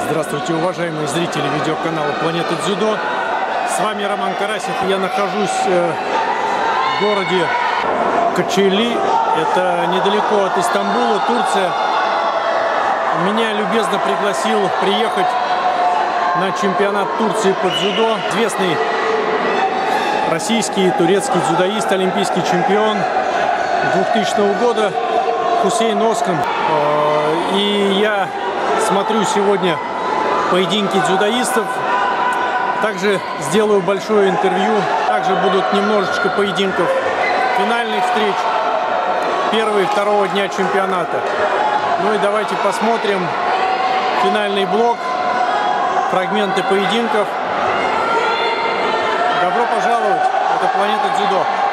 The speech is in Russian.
Здравствуйте, уважаемые зрители видеоканала Планета Дзюдо. С вами Роман Карасев. Я нахожусь в городе Кочели. Это недалеко от Истамбула, Турция. Меня любезно пригласил приехать на чемпионат Турции по дзюдо известный российский и турецкий дзюдоист, олимпийский чемпион 2000 года Хусейн Озкан. И я смотрю сегодня поединки дзюдоистов. Также сделаю большое интервью. Также будут немножечко поединков финальных встреч первого и второго дня чемпионата. Ну и давайте посмотрим финальный блок, фрагменты поединков. Добро пожаловать! Это Планета Дзюдо.